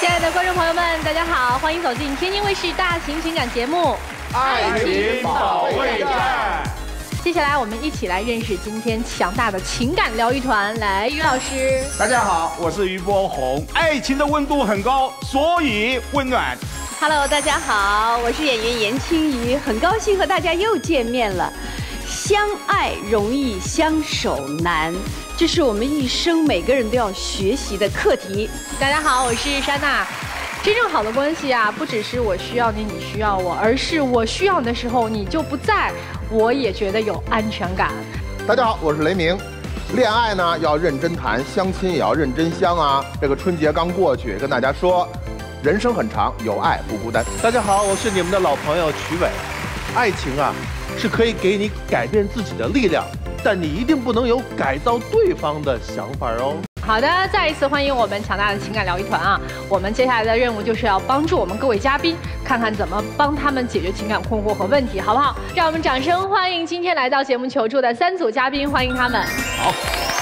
亲爱的观众朋友们，大家好，欢迎走进天津卫视大型情感节目《 爱情保卫战》。 接下来我们一起来认识今天强大的情感疗愈团。来，于老师。 大家好，我是于波红。爱情的温度很高，所以温暖。 Hello， 大家好，我是演员严青怡，很高兴和大家又见面了。相爱容易，相守难，这是我们一生每个人都要学习的课题。 大家好，我是珊娜。真正好的关系啊，不只是我需要你，你需要我，而是我需要你的时候你就不在，我也觉得有安全感。 大家好，我是雷鸣。恋爱呢要认真谈，相亲也要认真相啊。这个春节刚过去，跟大家说，人生很长，有爱不孤单。 大家好，我是你们的老朋友曲伟。爱情啊，是可以给你改变自己的力量，但你一定不能有改造对方的想法哦。 好的，再一次欢迎我们强大的情感疗愈团啊！我们接下来的任务就是要帮助我们各位嘉宾，看看怎么帮他们解决情感困惑和问题，好不好？让我们掌声欢迎今天来到节目求助的3组嘉宾，欢迎他们。好。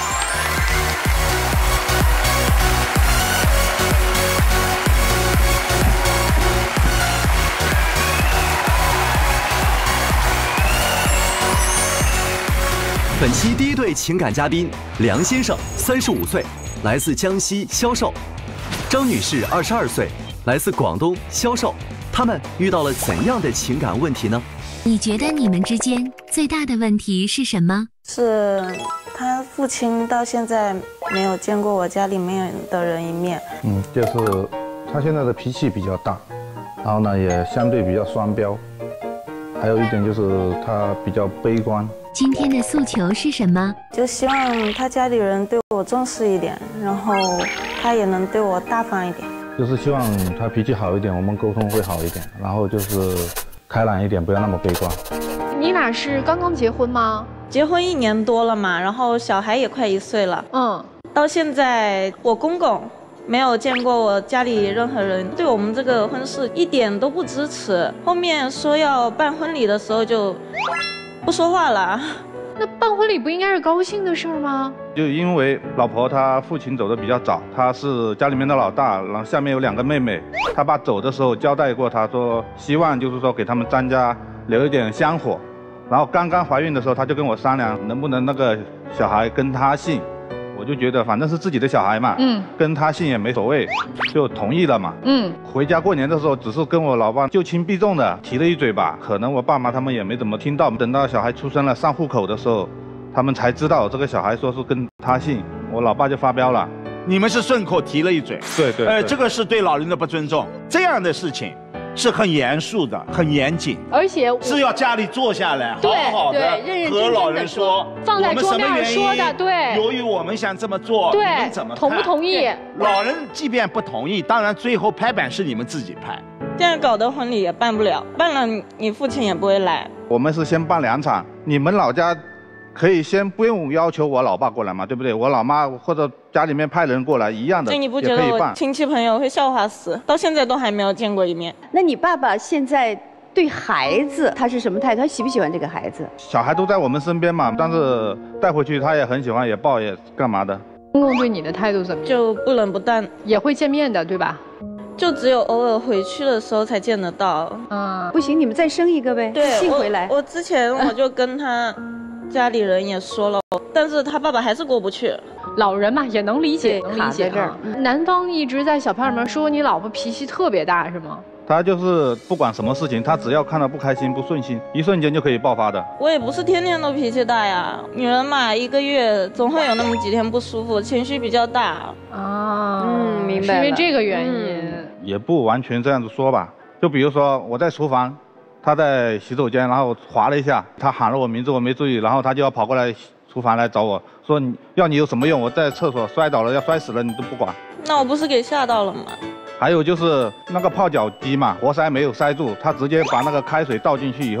本期第一对情感嘉宾梁先生，35岁，来自江西销售；张女士，22岁，来自广东销售。他们遇到了怎样的情感问题呢？ 你觉得你们之间最大的问题是什么？ 是他父亲到现在没有见过我家里面的人一面。 就是他现在的脾气比较大，然后呢也相对比较双标，还有一点就是他比较悲观。 今天的诉求是什么？ 就希望他家里人对我重视一点，然后他也能对我大方一点。 就是希望他脾气好一点，我们沟通会好一点，然后就是开朗一点，不要那么悲观。 你俩是刚刚结婚吗？ 结婚1年多了嘛，然后小孩也快1岁了。到现在我公公没有见过我家里任何人，对我们这个婚事一点都不支持。后面说要办婚礼的时候就不说话了。 那办婚礼不应该是高兴的事儿吗？ 就因为老婆她父亲走的比较早，她是家里面的老大，然后下面有2个妹妹。她爸走的时候交代过，她说希望就是说给他们张家留一点香火。然后刚刚怀孕的时候，她就跟我商量能不能那个小孩跟她姓。我就觉得反正是自己的小孩嘛，跟他姓也没所谓，就同意了嘛。回家过年的时候，只是跟我老爸就轻避重的提了一嘴吧，可能我爸妈他们也没怎么听到。等到小孩出生了上户口的时候，他们才知道这个小孩说是跟他姓，我老爸就发飙了。 你们是顺口提了一嘴， 对， 这个是对老人的不尊重。这样的事情是很严肃的，很严谨， 而且是要家里坐下来，好好的和老人说， 放在桌面说的，对。 由于我们想这么做，你们怎么看？ 同不同意？ 老人即便不同意，当然最后拍板是你们自己拍。 这样搞的婚礼也办不了，办了你父亲也不会来。 我们是先办2场，你们老家可以先不用要求我老爸过来嘛，对不对？我老妈或者家里面派人过来一样的， 这你不觉得我亲戚朋友会笑话死？到现在都还没有见过一面。 那你爸爸现在对孩子他是什么态度？他喜不喜欢这个孩子？ 小孩都在我们身边嘛，但是带回去他也很喜欢，也抱也干嘛的。 公公对你的态度怎么样？ 就不冷不淡， 也会见面的，对吧？ 就只有偶尔回去的时候才见得到。 不行，你们再生一个呗， 对， 信回来。 我之前我就跟他家里人也说了，但是他爸爸还是过不去。 老人嘛，也能理解，能理解这儿。男方一直在小票里面说你老婆脾气特别大，是吗？ 他就是不管什么事情，他只要看到不开心、不顺心，一瞬间就可以爆发的。 我也不是天天都脾气大呀，女人嘛，1个月总会有那么几天不舒服，情绪比较大。 明白了， 是因为这个原因。 也不完全这样子说吧，就比如说我在厨房，他在洗手间，然后滑了一下，他喊了我名字，我没注意，然后他就要跑过来厨房来找我说你有什么用？我在厕所摔倒了，要摔死了你都不管。 那我不是给吓到了吗？ 还有就是那个泡脚机嘛，活塞没有塞住，他直接把那个开水倒进去以后，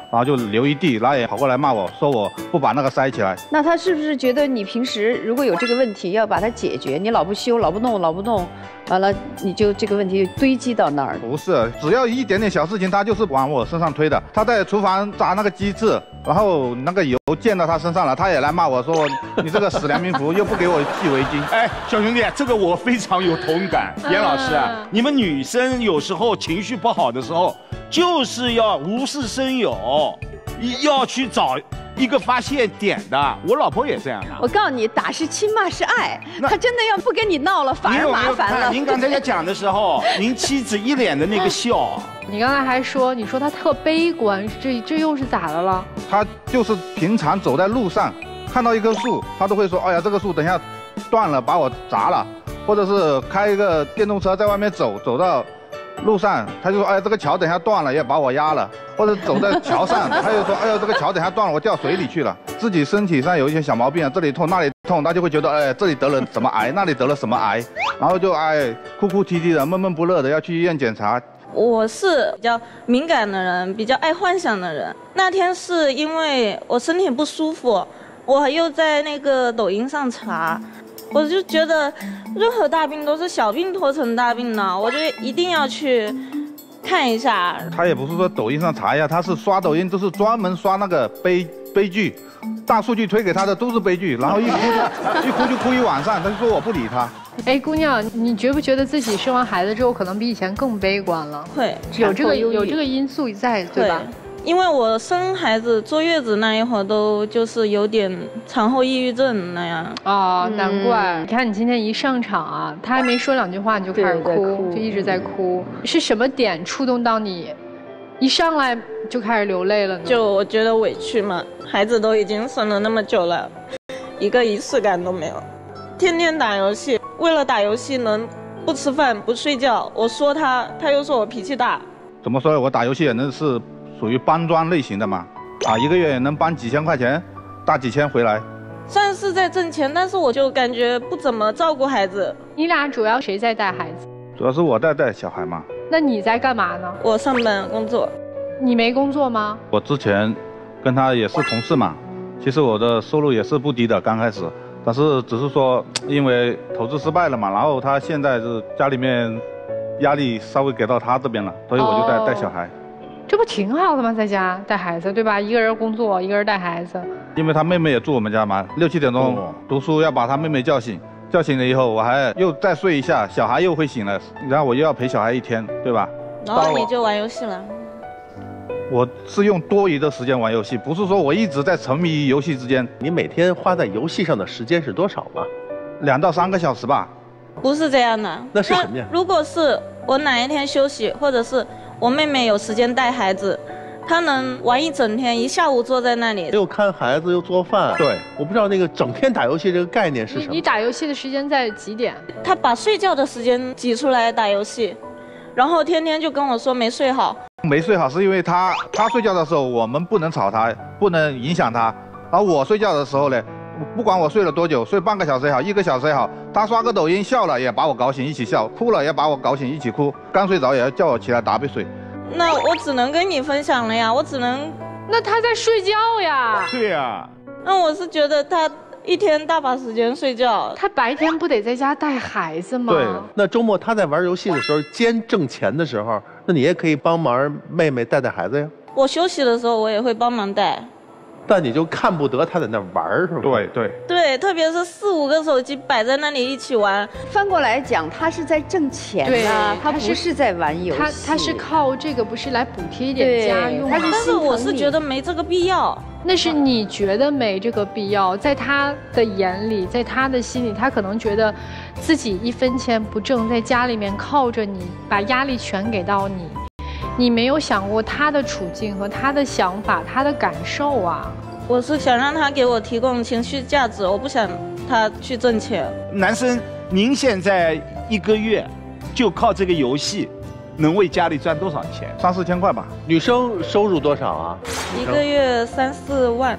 然后就流一地，然后也跑过来骂我说我不把那个塞起来。 那他是不是觉得你平时如果有这个问题要把它解决，你老不修，老不弄，完了你就这个问题堆积到那儿？ 不是，只要一点点小事情，他就是往我身上推的。他在厨房炸那个鸡翅，然后那个油溅到他身上了，他也来骂我说你这个死良民妇又不给我系围巾。 哎，小兄弟，这个我非常有同感。严老师啊，你们女生有时候情绪不好的时候，就是要无事生有，要去找一个发泄点的。我老婆也这样的。 我告诉你，打是亲，骂是爱。他真的要不跟你闹了，反而麻烦了。 您刚才在讲的时候，您妻子一脸的那个笑。 你刚才还说，你说他特悲观，这又是咋的了？ 他就是平常走在路上，看到一棵树，他都会说，哎呀，这个树等一下断了，把我砸了。或者是开一个电动车在外面走到路上，他就说，哎呀，这个桥等一下断了，也把我压了。或者走在桥上，他就说，哎呀，这个桥等一下断了，我掉水里去了。自己身体上有一些小毛病啊，这里痛那里痛，他就会觉得，哎，这里得了什么癌，那里得了什么癌，然后就哭哭啼啼的，闷闷不乐的要去医院检查。 我是比较敏感的人，比较爱幻想的人。那天是因为我身体不舒服，我又在那个抖音上查，我就觉得任何大病都是小病拖成大病了，我就一定要去看一下。 他也不是说抖音上查一下，他是刷抖音，都是专门刷那个悲剧，大数据推给他的都是悲剧，然后一哭就哭一晚上，他就说我不理他。 哎，姑娘，你觉不觉得自己生完孩子之后，可能比以前更悲观了？ 会， 有这个因素在，对吧？ 因为我生孩子坐月子那一会儿都就是有点产后抑郁症那样。 哦，难怪。你看你今天一上场啊，他还没说两句话你就开始哭，就一直在哭。是什么点触动到你，一上来就开始流泪了呢？ 就我觉得委屈嘛，孩子都已经生了那么久了，一个仪式感都没有，天天打游戏。为了打游戏能不吃饭不睡觉，我说他又说我脾气大。 怎么说？我打游戏也能是属于搬砖类型的嘛，一个月也能搬几千块钱，大几千回来。 算是在挣钱，但是我就感觉不怎么照顾孩子。 你俩主要谁在带孩子？ 主要是我带小孩嘛。 那你在干嘛呢？ 我上班工作。 你没工作吗？ 我之前跟他也是同事嘛，其实我的收入也是不低的，刚开始。但是只是说，因为投资失败了嘛，然后他现在是家里面压力稍微给到他这边了，所以我就带小孩。 这不挺好的吗？在家带孩子，对吧？一个人工作，一个人带孩子。 因为他妹妹也住我们家嘛，6、7点钟读书要把他妹妹叫醒，叫醒了以后我还又再睡一下，小孩又会醒了，然后我又要陪小孩一天，对吧？ 然后你就玩游戏了。 我是用多余的时间玩游戏，不是说我一直在沉迷于游戏之间。 你每天花在游戏上的时间是多少吗 ？2到3个小时吧。 不是这样的。 那是什么呀？ 如果是我哪一天休息，或者是我妹妹有时间带孩子，她能玩一整天，一下午坐在那里， 又看孩子又做饭。 对， 我不知道那个整天打游戏这个概念是什么。 你打游戏的时间在几点？ 她把睡觉的时间挤出来打游戏，然后天天就跟我说没睡好。 没睡好是因为他睡觉的时候我们不能吵他，不能影响他，而我睡觉的时候呢，不管我睡了多久，睡半个小时也好，1个小时也好，他刷个抖音笑了也把我搞醒一起笑，哭了也把我搞醒一起哭，刚睡着也要叫我起来打杯水。 那我只能跟你分享了呀，我只能。 那他在睡觉呀。 对呀。 那我是觉得他一天大把时间睡觉， 他白天不得在家带孩子吗？ 对，那周末他在玩游戏的时候兼挣钱的时候，那你也可以帮忙妹妹带孩子呀。 我休息的时候我也会帮忙带。 但你就看不得他在那玩是吧？ 对，特别是4、5个手机摆在那里一起玩。 翻过来讲，他是在挣钱啊，他不是在玩游戏。 他是靠这个不是来补贴一点家用， 但是我是觉得没这个必要。 那是你觉得没这个必要，在他的眼里，在他的心里，他可能觉得自己1分钱不挣，在家里面靠着你，把压力全给到你。你没有想过他的处境和他的想法，他的感受啊！ 我是想让他给我提供情绪价值，我不想他去挣钱。 男生，您现在1个月就靠这个游戏，能为家里赚多少钱？ 3、4千块吧。 女生收入多少啊？ 1个月3、4万。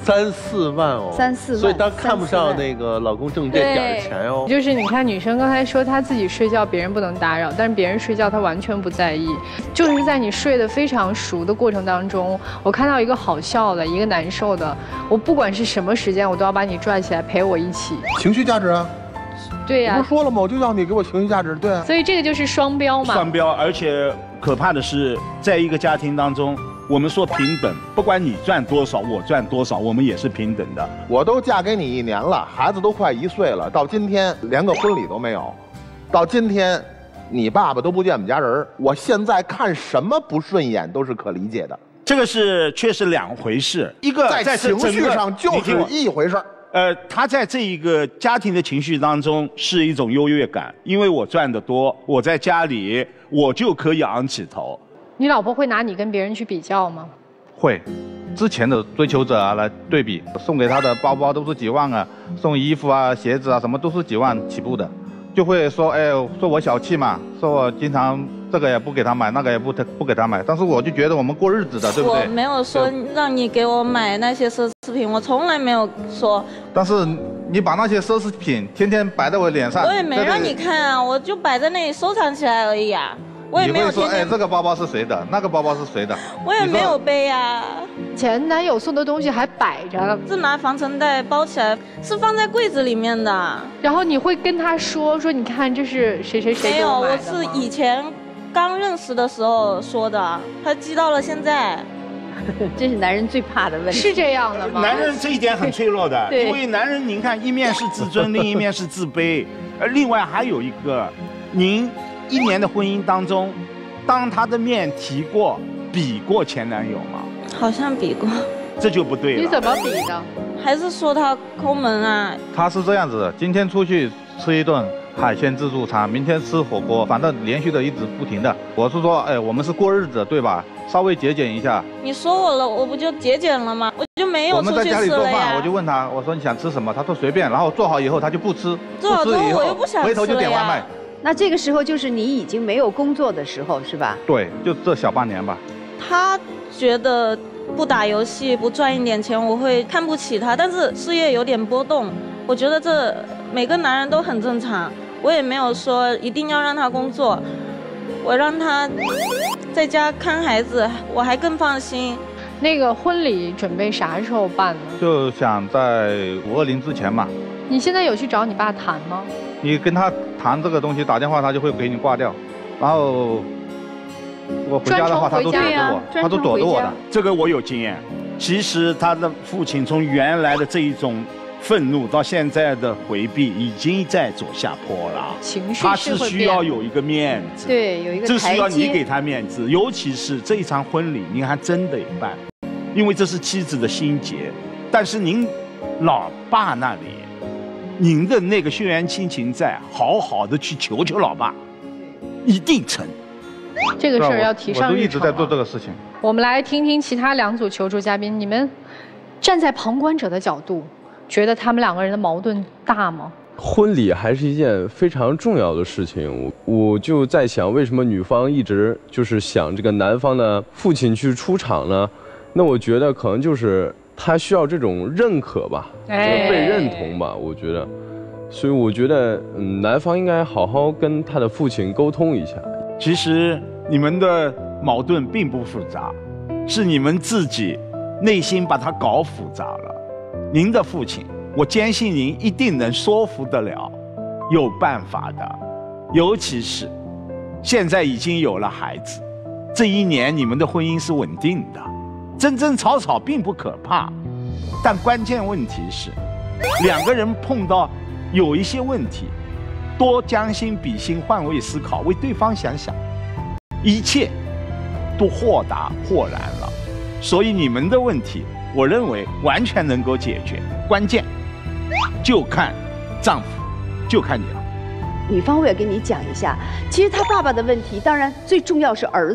3、4万哦 ，3、4万， 所以她看不上那个老公挣这点钱哦。 就是你看，女生刚才说她自己睡觉别人不能打扰，但是别人睡觉她完全不在意。就是在你睡得非常熟的过程当中，我看到一个好笑的，一个难受的，我不管是什么时间，我都要把你拽起来陪我一起。 情绪价值啊。 对呀， 我不是说了吗？我就要你给我情绪价值，对啊。 所以这个就是双标嘛。 双标，而且可怕的是，在一个家庭当中，我们说平等，不管你赚多少，我赚多少，我们也是平等的。 我都嫁给你1年了，孩子都快1岁了，到今天连个婚礼都没有，到今天你爸爸都不见我们家人，我现在看什么不顺眼都是可理解的。 这个是确实2回事，一个在情绪上就是一回事。 他在这一个家庭的情绪当中是一种优越感，因为我赚得多，我在家里我就可以昂起头。 你老婆会拿你跟别人去比较吗？ 会，之前的追求者啊来对比，送给他的包包都是几万啊，送衣服啊、鞋子啊什么都是几万起步的，就会说，哎，说我小气嘛，说我经常这个也不给他买，那个也不给他买，但是我就觉得我们过日子的，对不对？ 我没有说让你给我买那些奢侈品，我从来没有说。 但是你把那些奢侈品天天摆在我脸上， 我也没让你看啊，我就摆在那里收藏起来而已啊。我也没有说，哎，这个包包是谁的，那个包包是谁的， 我也没有背呀。 前男友送的东西还摆着， 是拿防尘袋包起来，是放在柜子里面的。 然后你会跟他说，你看这是谁谁谁给我买的吗？ 没有，我是以前刚认识的时候说的，他记到了现在。 这是男人最怕的问题。 是这样的吗？ 男人这一点很脆弱的， 对， 因为男人您看，一面是自尊，另一面是自卑，另外还有一个，您1年的婚姻当中，当他的面比过前男友吗？ 好像比过。 这就不对了。 你怎么比的？ 还是说他抠门啊？ 他是这样子的，今天出去吃一顿海鲜自助餐，明天吃火锅，反正连续的一直不停的。我是说，哎，我们是过日子对吧？稍微节俭一下。 你说我了，我不就节俭了吗？我就没有出去吃了呀。 我们在家里做饭，我就问他，我说你想吃什么？他说随便，然后做好以后他就不吃， 做好之后我又不想吃了呀。 回头就点外卖。 那这个时候就是你已经没有工作的时候，是吧？ 对，就这小半年吧。 他觉得不打游戏不赚一点钱，我会看不起他，但是事业有点波动，我觉得这每个男人都很正常。我也没有说一定要让他工作，我让他在家看孩子，我还更放心。 那个婚礼准备啥时候办呢？ 就想在520之前嘛。 你现在有去找你爸谈吗？ 你跟他谈这个东西，打电话他就会给你挂掉，然后我回家的话他都躲着我，他都躲着我的。 这个我有经验。其实他的父亲从原来的这一种愤怒到现在的回避，已经在走下坡了。 情绪他是需要有一个面子， 对，有一个台阶。 这需要你给他面子，尤其是这一场婚礼，您还真得办，因为这是妻子的心结。但是您老爸那里，您的那个血缘亲情在，好好的去求求老爸，一定成。 这个事儿要提上日程。 我都一直在做这个事情。 我们来听听其他2组求助嘉宾，你们站在旁观者的角度，觉得他们2个人的矛盾大吗？ 婚礼还是一件非常重要的事情，我就在想，为什么女方一直就是想这个男方的父亲去出场呢？那我觉得可能就是他需要这种认可吧，被认同吧，我觉得。所以我觉得，男方应该好好跟他的父亲沟通一下。 其实你们的矛盾并不复杂，是你们自己内心把它搞复杂了。您的父亲，我坚信您一定能说服得了，有办法的。尤其是现在已经有了孩子，这1年你们的婚姻是稳定的，争争吵吵并不可怕，但关键问题是2个人碰到有一些问题，多将心比心，换位思考，为对方想想，一切都豁达豁然了。所以你们的问题，我认为完全能够解决，关键就看丈夫，就看你了。 女方我也跟你讲一下，其实他爸爸的问题，当然最重要是儿子，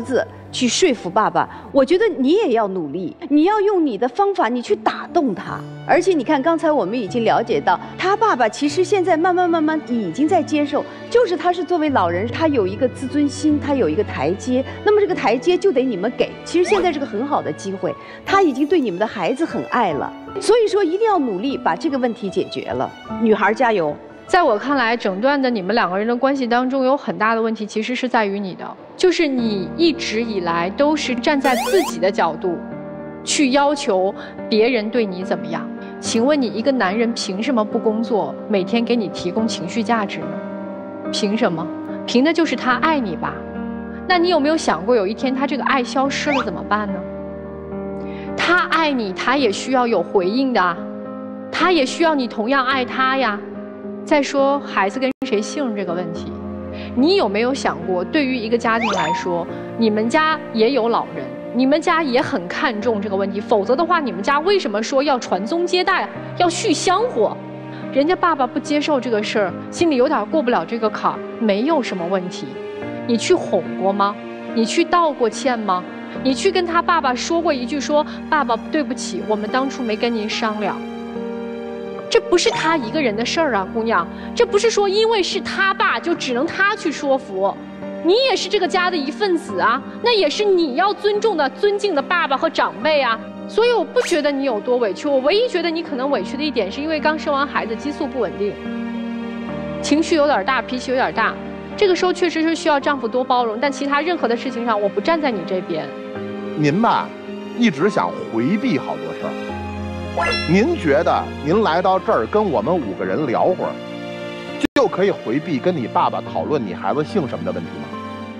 去说服爸爸，我觉得你也要努力，你要用你的方法，你去打动他。而且你看，刚才我们已经了解到，他爸爸其实现在慢慢已经在接受，就是他是作为老人，他有一个自尊心，他有一个台阶，那么这个台阶就得你们给。其实现在是个很好的机会，他已经对你们的孩子很爱了，所以说一定要努力把这个问题解决了。女孩加油！ 在我看来，整段的你们两个人的关系当中有很大的问题，其实是在于你的，就是你一直以来都是站在自己的角度，去要求别人对你怎么样。请问你一个男人凭什么不工作，每天给你提供情绪价值呢？凭什么？凭的就是他爱你吧？那你有没有想过，有一天他这个爱消失了怎么办呢？他爱你，他也需要有回应的，他也需要你同样爱他呀。再说孩子跟谁姓这个问题，你有没有想过，对于一个家庭来说，你们家也有老人，你们家也很看重这个问题，否则的话，你们家为什么说要传宗接代，要续香火？人家爸爸不接受这个事儿，心里有点过不了这个坎儿，没有什么问题。你去哄过吗？你去道过歉吗？你去跟他爸爸说过一句说爸爸对不起，我们当初没跟您商量。这不是他一个人的事儿啊，姑娘，这不是说因为是他爸就只能他去说服，你也是这个家的一份子啊，那也是你要尊重的、尊敬的爸爸和长辈啊。所以我不觉得你有多委屈，我唯一觉得你可能委屈的一点是因为刚生完孩子，激素不稳定，情绪有点大，脾气有点大，这个时候确实是需要丈夫多包容，但其他任何的事情上，我不站在你这边。 您吧，一直想回避好多事儿。您觉得您来到这儿跟我们5个人聊会儿，就可以回避跟你爸爸讨论你孩子姓什么的问题吗？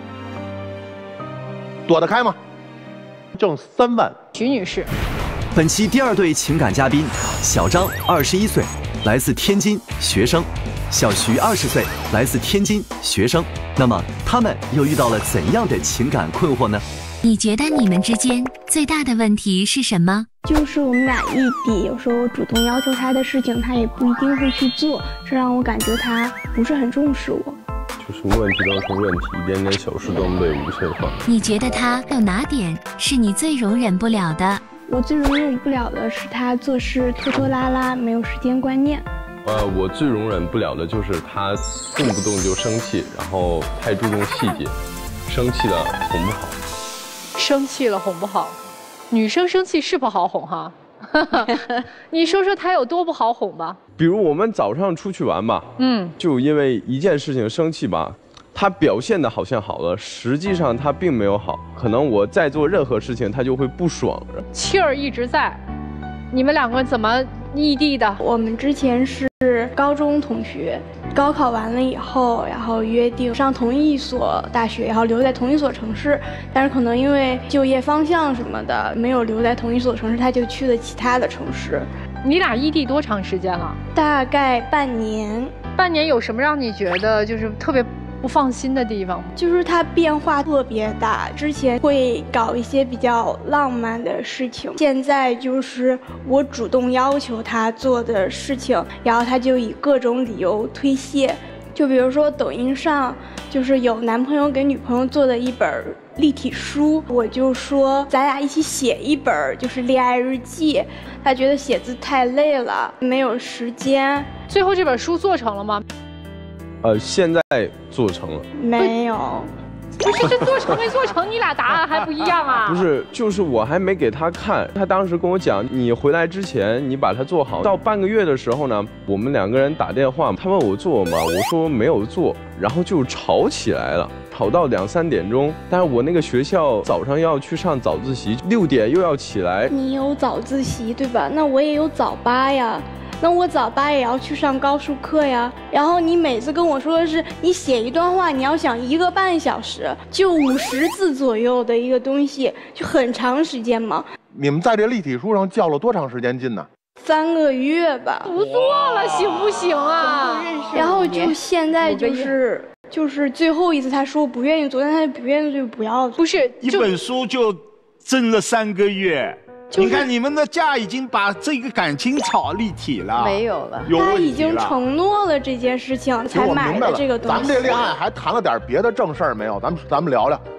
躲得开吗？ 挣3万。 徐女士， 本期第2对情感嘉宾小张21岁，来自天津，学生；小徐20岁，来自天津，学生。那么他们又遇到了怎样的情感困惑呢？ 你觉得你们之间最大的问题是什么？ 就是我们俩异地，有时候主动要求他的事情，他也不一定会去做，这让我感觉他不是很重视我。 就什么问题都成问题，一点点小事都能被无限放。 你觉得他有哪点是你最容忍不了的？ 我最容忍不了的是他做事拖拖拉拉，没有时间观念。 我最容忍不了的就是他动不动就生气，然后太注重细节，生气了哄不好。 生气了哄不好，女生生气是不好哄哈。你说说她有多不好哄吧？ 比如我们早上出去玩吧，就因为一件事情生气吧，她表现的好像好了，实际上她并没有好。可能我在做任何事情，她就会不爽， 气儿一直在。你们两个怎么异地的？ 我们之前是高中同学，高考完了以后，然后约定上同一所大学，然后留在同一所城市。但是可能因为就业方向什么的，没有留在同一所城市，他就去了其他的城市。 你俩异地多长时间了？ 大概半年。 半年有什么让你觉得就是特别不放心的地方吗？ 就是他变化特别大，之前会搞一些比较浪漫的事情，现在就是我主动要求他做的事情，然后他就以各种理由推卸。就比如说抖音上就是有男朋友给女朋友做的一本立体书，我就说咱俩一起写一本就是恋爱日记，他觉得写字太累了，没有时间。 最后这本书做成了吗？ 现在做成了。 没有。 不是，这做成没做成，你俩答案还不一样啊？ 不是，就是我还没给他看，他当时跟我讲，你回来之前你把它做好。到半个月的时候呢，我们2个人打电话，他问我做吗？我说没有做，然后就吵起来了，吵到2、3点钟。但是我那个学校早上要去上早自习，6点又要起来。 你有早自习对吧？那我也有早八呀。那我早八也要去上高数课呀，然后你每次跟我说的是你写一段话，你要想1个半小时，就50字左右的一个东西，就很长时间嘛。 你们在这立体书上较了多长时间劲呢 ？3个月吧。 不做了行不行啊？ 然后就现在就是最后一次他说不愿意做，但他不愿意就不要做。 不是一本书就争了3个月。你看你们的家已经把这个感情炒立体了， 没有了， 他已经承诺了这件事情才买的这个东西。 咱们这恋爱还谈了点别的正事儿没有？咱们聊聊。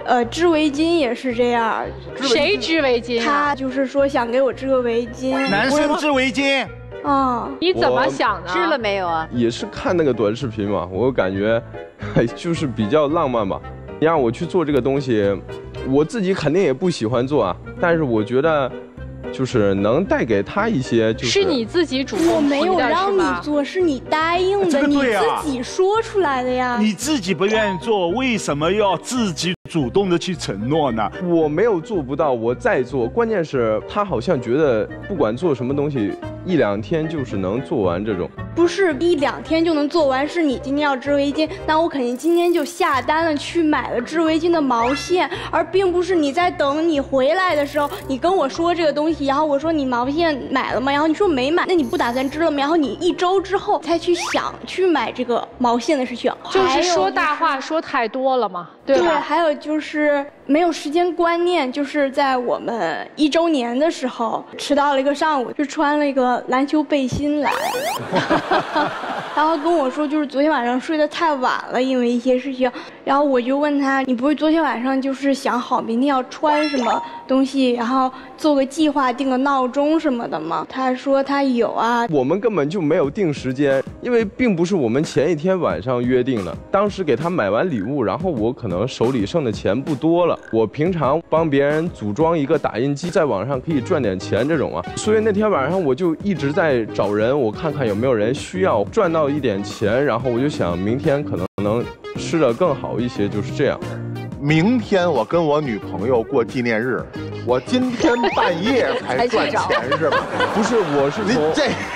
织围巾也是这样。 谁织围巾？ 他就是说想给我织个围巾。 男生织围巾。 你怎么想的？ 织了没有啊？ 也是看那个短视频嘛，我感觉就是比较浪漫吧。你让我去做这个东西，我自己肯定也不喜欢做啊，但是我觉得。就是能带给他一些， 是你自己主动。 我没有让你做，是你答应的，你自己说出来的呀。 你自己不愿意做，为什么要自己主动的去承诺呢？ 我没有做不到，我再做。关键是他好像觉得不管做什么东西，1、2天就是能做完这种。 不是1、2天就能做完，是你今天要织围巾，那我肯定今天就下单了，去买了织围巾的毛线，而并不是你在等你回来的时候，你跟我说这个东西，然后我说你毛线买了吗？然后你说没买，那你不打算织了吗？然后你1周之后才去想去买这个毛线的事情， 就是说大话说太多了嘛，对吧？ 对，还有就是没有时间观念，就是在我们1周年的时候，迟到了一个上午，就穿了一个篮球背心来。然后跟我说，就是昨天晚上睡得太晚了，因为一些事情。然后我就问他，你不会昨天晚上就是想好明天要穿什么东西，然后做个计划，定个闹钟什么的吗？他说他有啊。 我们根本就没有定时间，因为并不是我们前一天晚上约定的。当时给他买完礼物，然后我可能手里剩的钱不多了。我平常帮别人组装一个打印机，在网上可以赚点钱这种啊。所以那天晚上我就一直在找人，我看看有没有人需要赚到一点钱，然后我就想明天可能吃得更好一些，就是这样。 明天我跟我女朋友过纪念日，我今天半夜才赚钱是吧？ 不是，我是从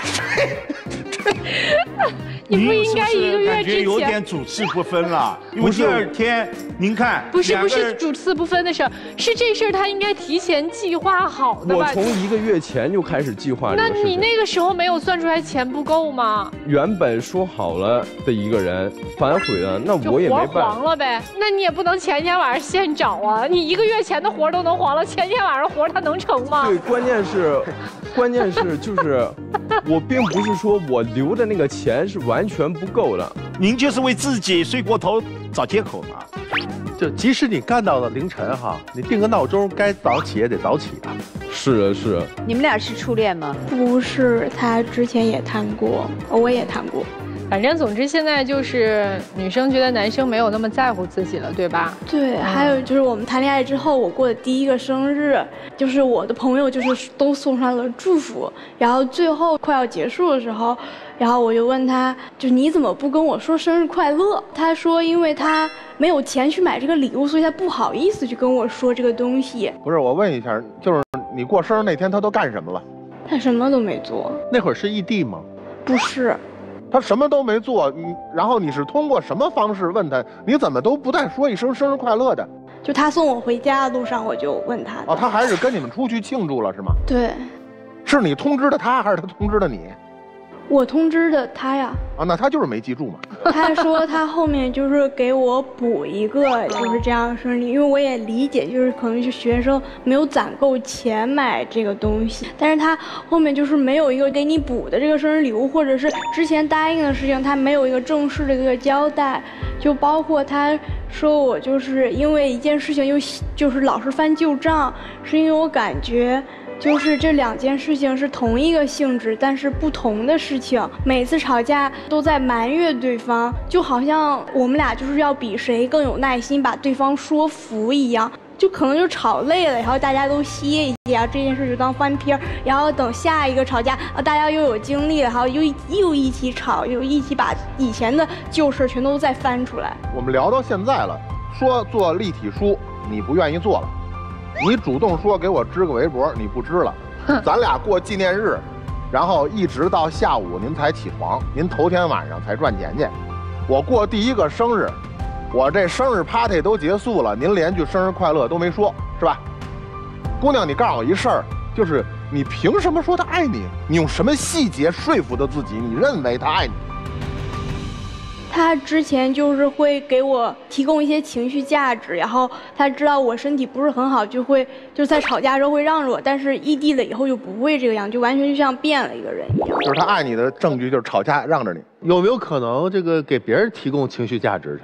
你不应该1个月之前， 感觉有点主次不分了。因为第2天，您看， 不是主次不分的事儿，是这事儿他应该提前计划好的吧？ 我从1个月前就开始计划这个事情。 那你那个时候没有算出来钱不够吗？ 原本说好了的一个人反悔了，那我也没办法。 活黄了呗？那你也不能前天晚上现找啊！你1个月前的活都能黄了，前天晚上活他能成吗？ 对，关键是就是我并不是说我留的那个钱是完全不够的， 您就是为自己睡过头找借口嘛。 就即使你干到了凌晨哈，你定个闹钟，该早起也得早起啊。 是的，是的。 你们俩是初恋吗？ 不是，他之前也谈过，我也谈过。 反正总之现在就是女生觉得男生没有那么在乎自己了，对吧？ 对，还有就是我们谈恋爱之后，我过的第1个生日，就是我的朋友就是都送上了祝福，然后最后快要结束的时候，然后我就问他，就你怎么不跟我说生日快乐？他说因为他没有钱去买这个礼物，所以他不好意思去跟我说这个东西。 不是，我问一下，就是你过生日那天他都干什么了？ 他什么都没做。 那会儿是异地吗？ 不是。 他什么都没做，然后你是通过什么方式问他？你怎么都不带说一声生日快乐的？ 就他送我回家的路上，我就问他。 哦，他还是跟你们出去庆祝了是吗？ 对。 是你通知的他，还是他通知的你？ 我通知的他呀。 啊，那他就是没记住嘛。 他说他后面就是给我补一个，就是这样生日，因为我也理解，就是可能是学生没有攒够钱买这个东西，但是他后面就是没有一个给你补的这个生日礼物，或者是之前答应的事情，他没有一个正式的一个交代，就包括他说我就是因为一件事情就是老是翻旧账，是因为我感觉。就是这2件事情是同一个性质，但是不同的事情。每次吵架都在埋怨对方，就好像我们俩就是要比谁更有耐心把对方说服一样。就可能就吵累了，然后大家都歇一歇，然后这件事就当翻篇，然后等下一个吵架，大家又有精力了，然后又一起吵，又一起把以前的旧事全都再翻出来。 我们聊到现在了，说做立体书你不愿意做了。你主动说给我织个围脖，你不织了。咱俩过纪念日，然后一直到下午您才起床，您头天晚上才赚钱去。我过第1个生日，我这生日 party 都结束了，您连句生日快乐都没说，是吧？姑娘，你告诉我一事儿，就是你凭什么说他爱你？你用什么细节说服的自己？你认为他爱你？ 他之前就是会给我提供一些情绪价值，然后他知道我身体不是很好，就在吵架的时候会让着我，但是异地了以后就不会这个样，就完全就像变了一个人一样。 就是他爱你的证据就是吵架让着你。 有没有可能这个给别人提供情绪价值去了？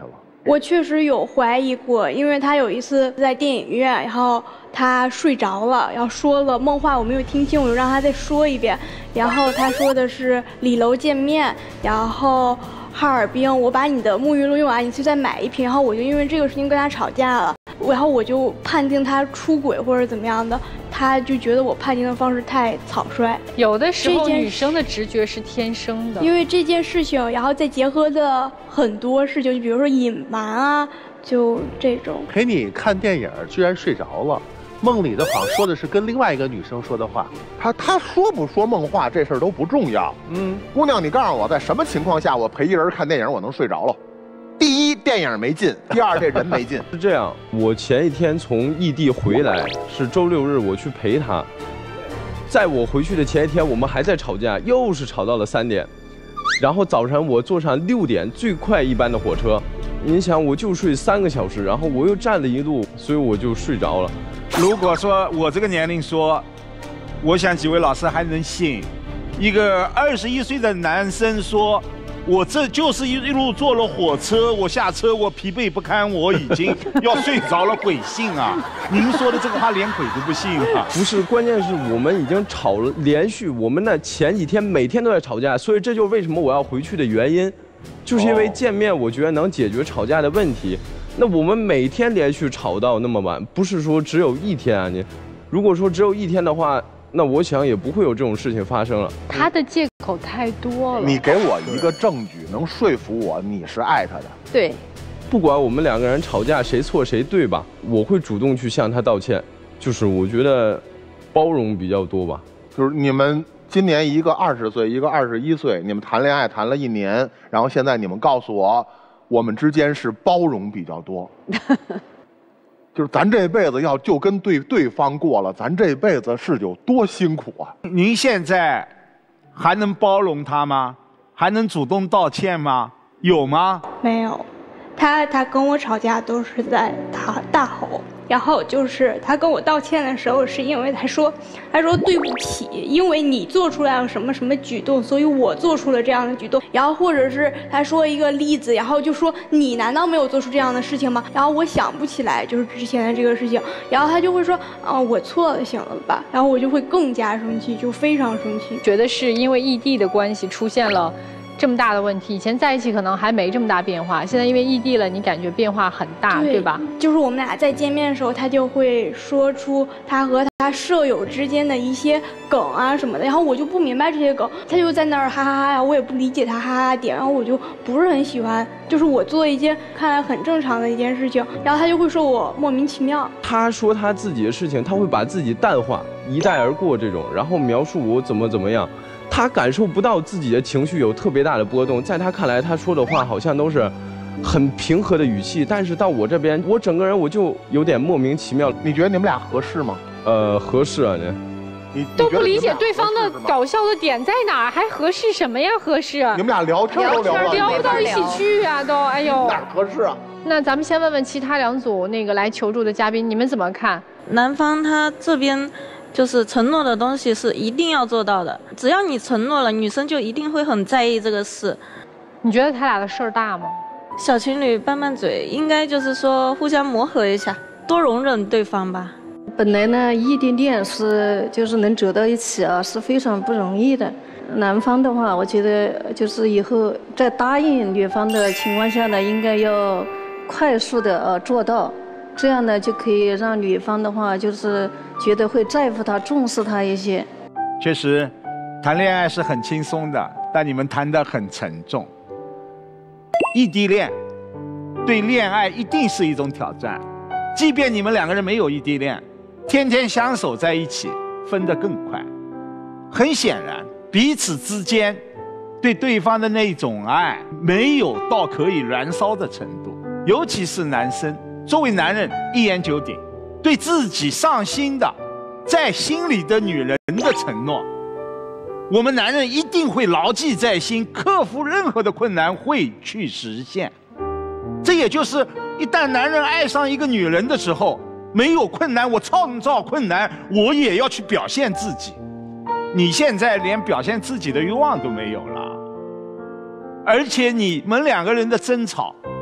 我确实有怀疑过，因为他有一次在电影院，然后他睡着了，然后说了梦话我没有听清，我就让他再说一遍。然后他说的是李楼见面，然后哈尔滨，我把你的沐浴露用完，你去再买一瓶。然后我就因为这个事情跟他吵架了，然后我就判定他出轨或者怎么样的，他就觉得我判定的方式太草率。 有的时候女生的直觉是天生的， 因为这件事情，然后再结合的很多事情，就比如说隐瞒啊，就这种。 陪你看电影居然睡着了，梦里的好像说的是跟另外一个女生说的话。 他说不说梦话这事儿都不重要。姑娘，你告诉我，在什么情况下我陪一人看电影我能睡着了？第一，电影没劲；第二，这人没劲。 是这样，我前一天从异地回来，是周六日，我去陪他。在我回去的前一天，我们还在吵架，又是吵到了3点。然后早晨我坐上6点最快一班的火车，你想我就睡3个小时，然后我又站了一路，所以我就睡着了。 如果说我这个年龄说，我想几位老师还能信，一个21岁的男生说，我这就是一路坐了火车，我下车我疲惫不堪，我已经要睡着了，鬼信啊！您说的这个话连鬼都不信啊！ 不是，关键是我们已经吵了，连续我们那前几天每天都在吵架，所以这就是为什么我要回去的原因，就是因为见面我觉得能解决吵架的问题。那我们每天连续吵到那么晚，不是说只有一天啊！你如果说只有一天的话，那我想也不会有这种事情发生了。 他的借口太多了。 你给我一个证据，能说服我你是爱他的。 对， 不管我们2个人吵架谁错谁对吧，我会主动去向他道歉。就是我觉得包容比较多吧。 就是你们今年一个20岁，一个21岁，你们谈恋爱谈了1年，然后现在你们告诉我们之间是包容比较多。就是咱这辈子要就跟对方过了，咱这辈子是有多辛苦啊！ 您现在还能包容他吗？还能主动道歉吗？有吗？ 没有，他跟我吵架都是在大吼，然后就是他跟我道歉的时候，是因为他说对不起，因为你做出来了什么什么举动，所以我做出了这样的举动。然后或者是他说一个例子，然后就说你难道没有做出这样的事情吗？然后我想不起来就是之前的这个事情，然后他就会说我错了，行了吧？然后我就会更加生气，就非常生气。 觉得是因为异地的关系出现了这么大的问题，以前在一起可能还没这么大变化，现在因为异地了，你感觉变化很大，对吧？ 就是我们俩在见面的时候，他就会说出他和他舍友之间的一些梗啊什么的，然后我就不明白这些梗，他就在那儿哈哈哈呀，我也不理解他哈哈点，然后我就不是很喜欢，就是我做一件看来很正常的一件事情，然后他就会说我莫名其妙。 他说他自己的事情，他会把自己淡化，一带而过这种，然后描述我怎么样。他感受不到自己的情绪有特别大的波动，在他看来，他说的话好像都是很平和的语气，但是到我这边，我整个人我就有点莫名其妙。 你觉得你们俩合适吗？ 合适啊， 你都不理解对方的搞笑的点在哪，还合适什么呀？合适？ 你们俩聊天都聊不到一起去啊，都哎呦， 哪合适啊？ 那咱们先问问其他2组那个来求助的嘉宾，你们怎么看？ 男方他这边。就是承诺的东西是一定要做到的，只要你承诺了，女生就一定会很在意这个事。 你觉得他俩的事儿大吗？ 小情侣拌拌嘴，应该就是说互相磨合一下，多容忍对方吧。 本来呢，异地恋就是能走到一起啊，是非常不容易的。男方的话，我觉得就是以后在答应女方的情况下呢，应该要快速的做到。这样呢，就可以让女方的话就是觉得会在乎她、重视她一些。 确实，谈恋爱是很轻松的，但你们谈得很沉重。异地恋对恋爱一定是一种挑战，即便你们2个人没有异地恋，天天相守在一起，分得更快。很显然，彼此之间对对方的那种爱没有到可以燃烧的程度，尤其是男生。作为男人，一言九鼎，对自己上心的，在心里的女人的承诺，我们男人一定会牢记在心，克服任何的困难会去实现。这也就是一旦男人爱上一个女人的时候，没有困难我创造困难，我也要去表现自己。你现在连表现自己的欲望都没有了，而且你们2个人的争吵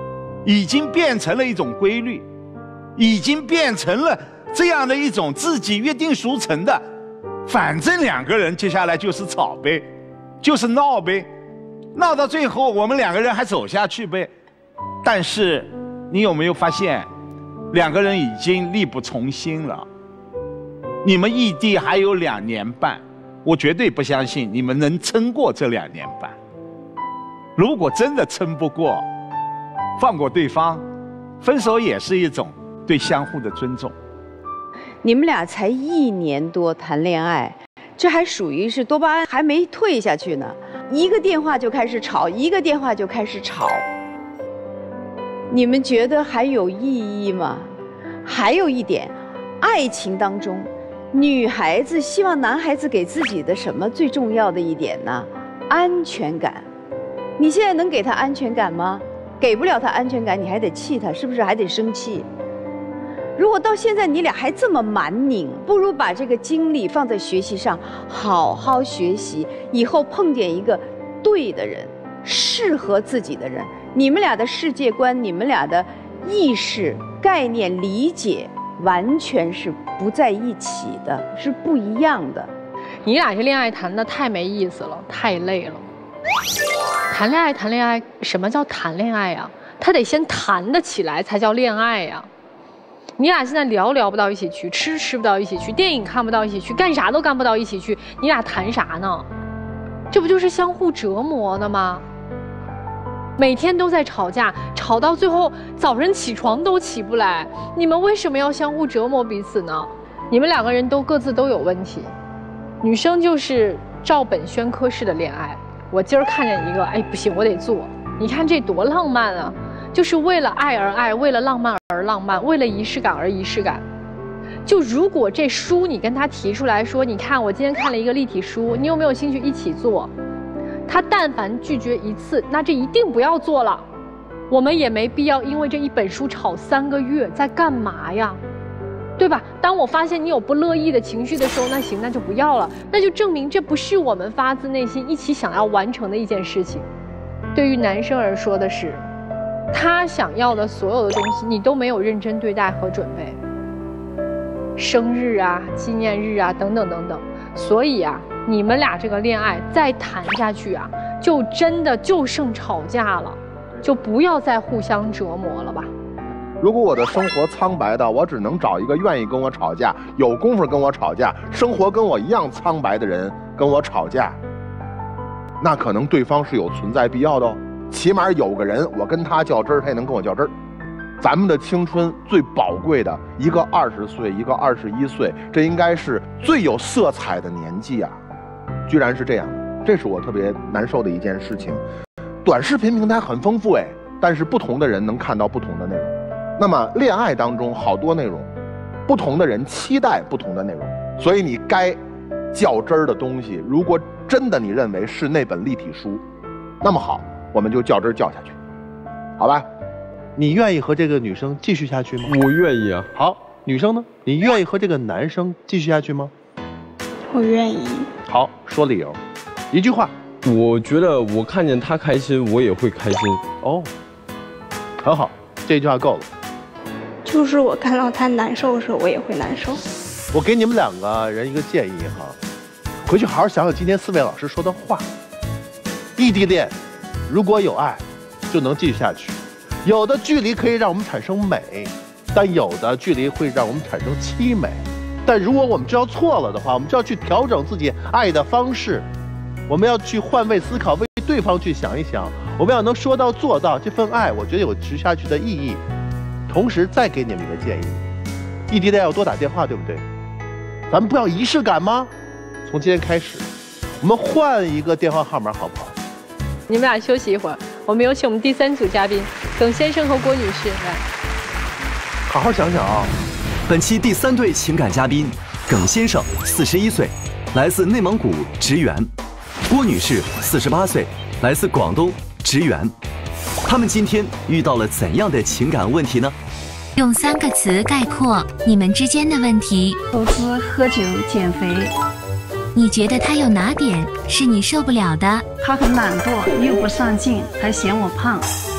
已经变成了一种规律，已经变成了这样的一种自己约定俗成的，反正两个人接下来就是吵呗，就是闹呗，闹到最后我们两个人还走下去呗。但是你有没有发现，两个人已经力不从心了？你们异地还有2年半，我绝对不相信你们能撑过这2年半。如果真的撑不过，放过对方，分手也是一种对相互的尊重。 你们俩才1年多谈恋爱，这还属于是多巴胺还没退下去呢，一个电话就开始吵，一个电话就开始吵。你们觉得还有意义吗？还有一点，爱情当中，女孩子希望男孩子给自己的什么最重要的一点呢？安全感。你现在能给他安全感吗？给不了他安全感，你还得气他，是不是还得生气？如果到现在你俩还这么蛮拧，不如把这个精力放在学习上，好好学习，以后碰见一个对的人，适合自己的人，你们俩的世界观，你们俩的意识概念理解完全是不在一起的，是不一样的。 你俩这恋爱谈的太没意思了，太累了。谈恋爱，什么叫谈恋爱呀？他得先谈得起来才叫恋爱呀。你俩现在聊不到一起去，吃不到一起去，电影看不到一起去，干啥都干不到一起去，你俩谈啥呢？这不就是相互折磨的吗？每天都在吵架，吵到最后早晨起床都起不来，你们为什么要相互折磨彼此呢？你们两个人都各自都有问题。女生就是照本宣科式的恋爱，我今儿看见一个，哎，不行，我得做。你看这多浪漫啊！就是为了爱而爱，为了浪漫而浪漫，为了仪式感而仪式感。就如果这书你跟他提出来说，你看我今天看了一个立体书，你有没有兴趣一起做？他但凡拒绝1次，那这一定不要做了。我们也没必要因为这一本书吵3个月，在干嘛呀？对吧？当我发现你有不乐意的情绪的时候，那行，那就不要了，那就证明这不是我们发自内心一起想要完成的一件事情。对于男生而说的是，他想要的所有的东西你都没有认真对待和准备，生日啊、纪念日啊等等等等。所以啊，你们俩这个恋爱再谈下去啊，就真的就剩吵架了，就不要再互相折磨了吧。 如果我的生活苍白的，我只能找一个愿意跟我吵架、有功夫跟我吵架、生活跟我一样苍白的人跟我吵架，那可能对方是有存在必要的哦。起码有个人，我跟他较真儿，他也能跟我较真儿。咱们的青春最宝贵的，一个20岁，一个21岁，这应该是最有色彩的年纪啊，居然是这样，这是我特别难受的一件事情。短视频平台很丰富哎，但是不同的人能看到不同的内容。那么恋爱当中好多内容，不同的人期待不同的内容，所以你该较真儿的东西，如果真的你认为是那本立体书，那么好，我们就较真儿较下去，好吧？ 你愿意和这个女生继续下去吗？ 我愿意啊。 好，女生呢？你愿意和这个男生继续下去吗？ 我愿意。 好，说理由，一句话。 我觉得我看见他开心，我也会开心。 哦，很好，这句话够了。 就是我看到他难受的时候，我也会难受。 我给你们2个人一个建议哈，回去好好想想今天4位老师说的话。异地恋，如果有爱，就能继续下去。有的距离可以让我们产生美，但有的距离会让我们产生凄美。但如果我们知道错了的话，我们就要去调整自己爱的方式，我们要去换位思考，为对方去想一想，我们要能说到做到，这份爱我觉得有持续下去的意义。同时再给你们一个建议，异地恋要多打电话，对不对？咱们不要仪式感吗？从今天开始，我们换一个电话号码好不好？ 你们俩休息一会儿，我们有请我们第3组嘉宾耿先生和郭女士来， 好好想想啊。 本期第3对情感嘉宾，耿先生41岁，来自内蒙古职员；郭女士48岁，来自广东职员。他们今天遇到了怎样的情感问题呢？ 用3个词概括你们之间的问题： 投资、喝酒、减肥。 你觉得他有哪点是你受不了的？ 他很懒惰，又不上进，还嫌我胖。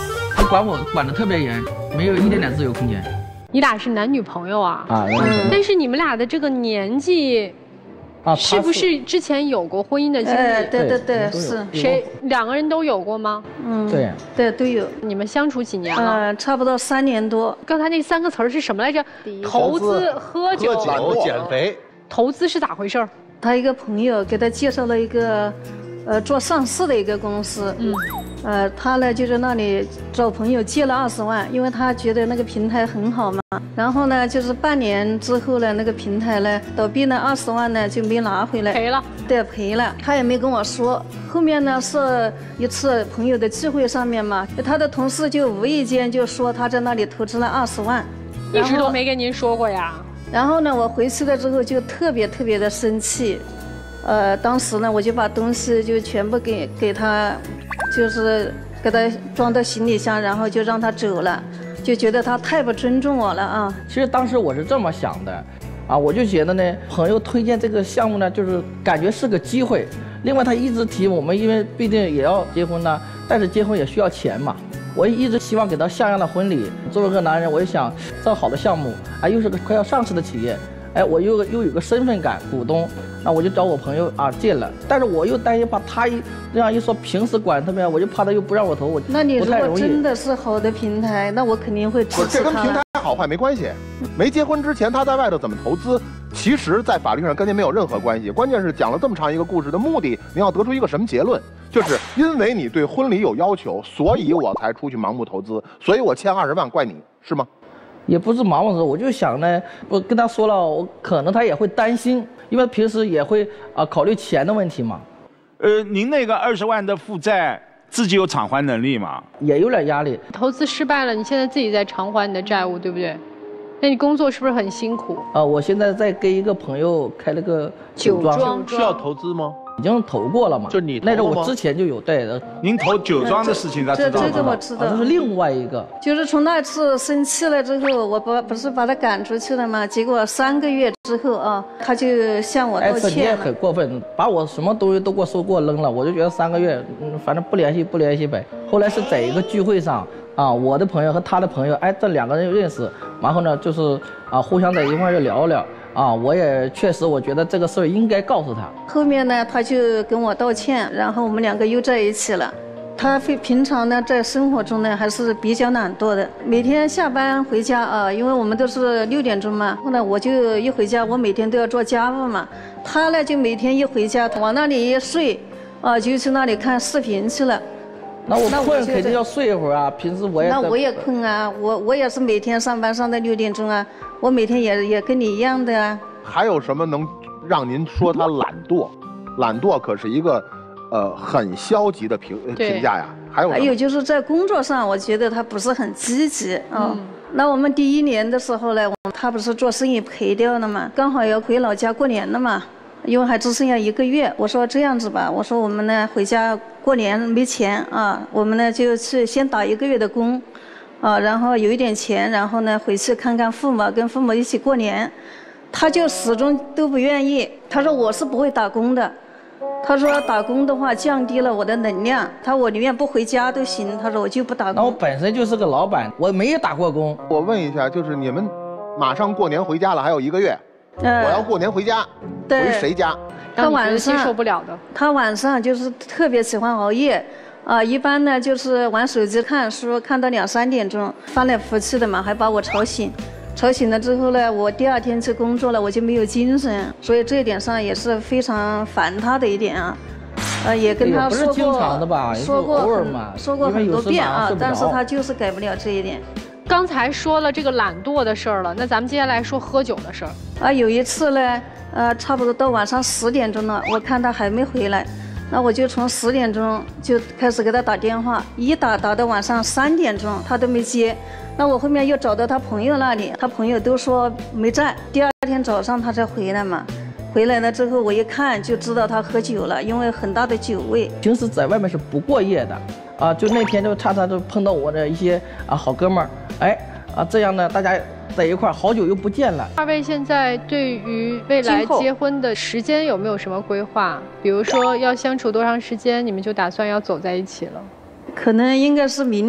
管我管得特别严，没有一点点自由空间。 你俩是男女朋友啊？ 啊， 但是你们俩的这个年纪。是不是之前有过婚姻的经历？ 对，是。 谁2个人都有过吗？ 对，都有。 你们相处几年了？ 差不多3年多。 刚才那3个词儿是什么来着？投资、喝酒、 减肥。 投资是咋回事？ 他一个朋友给他介绍了一个，做上市的一个公司。他呢就在那里找朋友借了20万，因为他觉得那个平台很好嘛。然后呢，就是半年之后呢，那个平台呢倒闭了，20万呢就没拿回来， 赔了。 对，赔了。他也没跟我说。后面呢是一次朋友的聚会上面嘛，他的同事就无意间就说他在那里投资了20万， 一直都没跟您说过呀。 然后呢，我回去了之后就特别的生气。当时呢，我就把东西就全部给他，就是给他装到行李箱，然后就让他走了，就觉得他太不尊重我了啊。 其实当时我是这么想的，我就觉得呢，朋友推荐这个项目呢，就是感觉是个机会。另外他一直提我们，因为毕竟也要结婚呢，但是结婚也需要钱嘛。我一直希望给他像样的婚礼。作为个男人，我就想这好的项目又是个快要上市的企业。我又有个身份感，股东，那我就找我朋友借了，但是我又担心怕他这样一说，平时管特别，我就怕他又不让我投， 那你如果真的是好的平台，那我肯定会支持他。 这跟平台好坏没关系，没结婚之前他在外头怎么投资，其实在法律上跟您没有任何关系。关键是讲了这么长一个故事的目的，您要得出一个什么结论？就是因为你对婚礼有要求，所以我才出去盲目投资，所以我欠20万，怪你是吗？ 也不是盲目的，我就想呢，我跟他说了，我可能他也会担心，因为平时也会考虑钱的问题嘛。 您那个20万的负债，自己有偿还能力吗？ 也有点压力。 投资失败了，你现在自己在偿还你的债务，对不对？那你工作是不是很辛苦？ 我现在在跟一个朋友开了个酒庄， 需要投资吗？ 已经投过了嘛？ 就你投那个我之前就有对。 您投酒庄的事情，他知道吗？ 这个我知道。 这是另外一个。 就是从那次生气了之后，我不是把他赶出去了吗？结果3个月之后他就向我道歉了。 你也很过分，把我什么东西都给我收给我扔了，我就觉得3个月，反正不联系呗。后来是在一个聚会上我的朋友和他的朋友，这2个人认识，然后呢就是互相在一块儿就聊聊。我也确实，我觉得这个事儿应该告诉他。 后面呢，他就跟我道歉，然后我们2个又在一起了。他平常呢，在生活中呢还是比较懒惰的。每天下班回家因为我们都是6点钟嘛，后来我就一回家，我每天都要做家务嘛。他呢就每天一回家往那里一睡，就去那里看视频去了。 那我困肯定要睡一会儿平时我也。 那我也困我也是每天上班上到6点钟我每天也跟你一样的还有什么能让您说他懒惰？懒惰可是一个很消极的评价呀。还有就是在工作上，我觉得他不是很积极那我们第1年的时候呢，他不是做生意赔掉了嘛，刚好要回老家过年了嘛。因为还只剩下1个月，我说这样子吧，我说我们呢回家过年没钱我们呢就去先打1个月的工，然后有一点钱，然后呢回去看看父母，跟父母一起过年。他就始终都不愿意，他说我是不会打工的，他说打工的话降低了我的能量，我宁愿不回家都行，他说我就不打工。 那我本身就是个老板，我没有打过工。 我问一下，就是你们马上过年回家了，还有1个月。我要过年回家，回谁家？ 他晚上接受不了的。 他晚上就是特别喜欢熬夜，一般呢就是玩手机看书，看到2、3点钟，翻来覆去的嘛，还把我吵醒。吵醒了之后呢，我第2天去工作了，我就没有精神，所以这一点上也是非常烦他的一点也跟他说过， 不是经常的吧， 说过偶尔嘛， 说过很多遍但是他就是改不了这一点。 刚才说了这个懒惰的事儿了，那咱们接下来说喝酒的事儿。 有一次呢，差不多到晚上10点钟了，我看他还没回来，那我就从10点钟就开始给他打电话，一打到晚上3点钟，他都没接。那我后面又找到他朋友那里，他朋友都说没在，第2天早上他才回来嘛。回来了之后，我一看就知道他喝酒了，因为很大的酒味。 平时在外面是不过夜的，就那天就恰就碰到我的一些好哥们儿，这样呢大家在一块儿好久又不见了。 2位现在对于未来结婚的时间有没有什么规划？比如说要相处多长时间，你们就打算要走在一起了？ 可能应该是明年